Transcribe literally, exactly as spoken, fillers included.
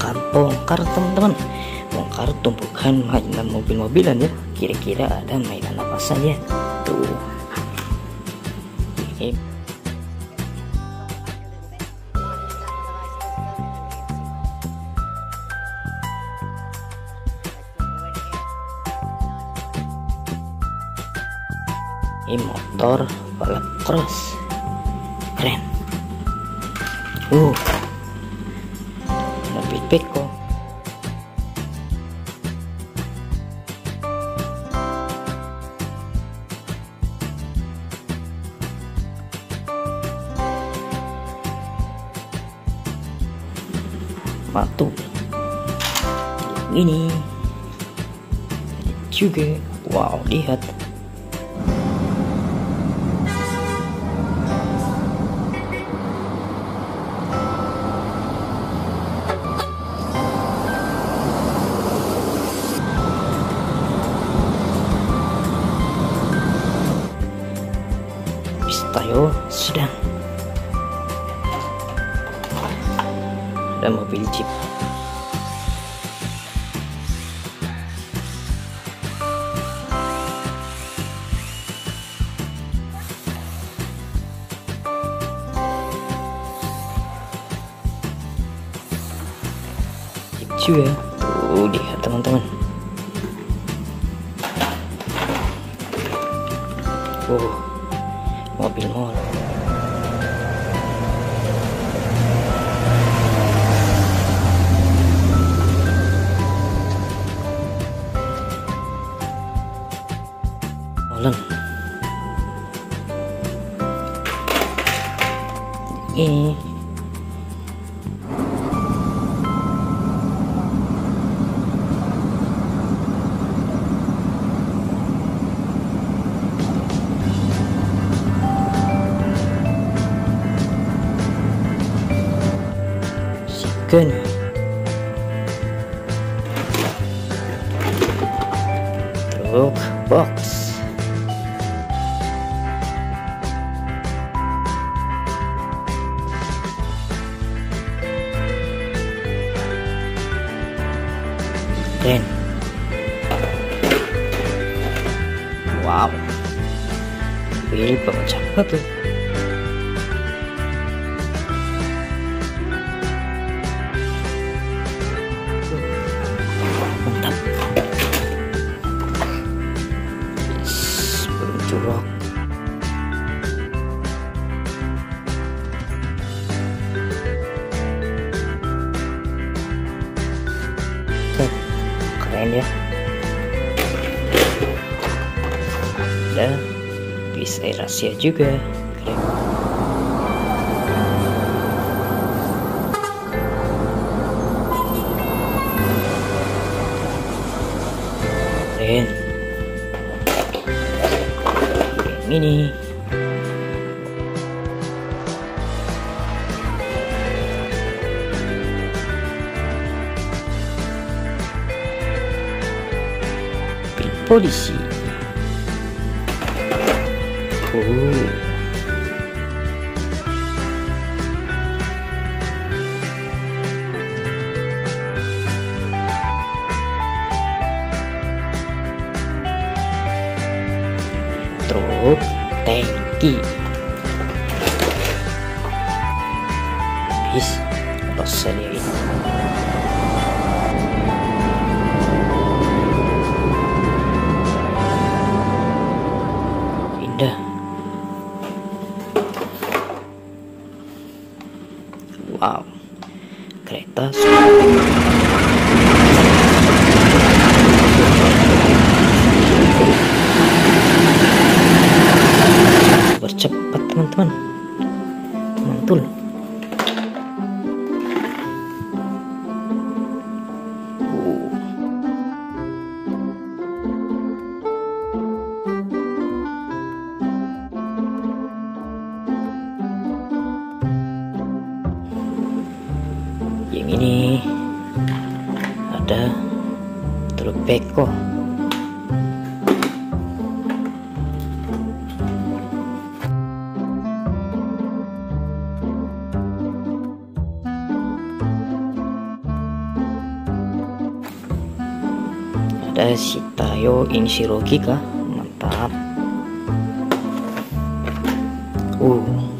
bongkar teman-teman, bongkar tumpukan mainan mobil-mobilan ya. Kira-kira ada mainan apa saja tuh. Ini ini motor balap cross, keren. Uh, mobil beko. Matu. Ini juga, wow, lihat. Tayo sedang, dan mobil jeep. Jeep juga tuh, lihat teman-teman. Oh, mobil mall. Molen. Ini Gun. Truk box. Keren. Wow, mobil pemecah batu. Curok. Tuh, keren ya. Dan bis air Asia juga keren. Keren. Ini polisi. Oh, truk tangki. Bis Rosalia. Indah. Wow, kereta bercepat teman-teman, mantul. Yang ini ada truk beko. ada Shitayo Inshiroki kah? Mantap. Uh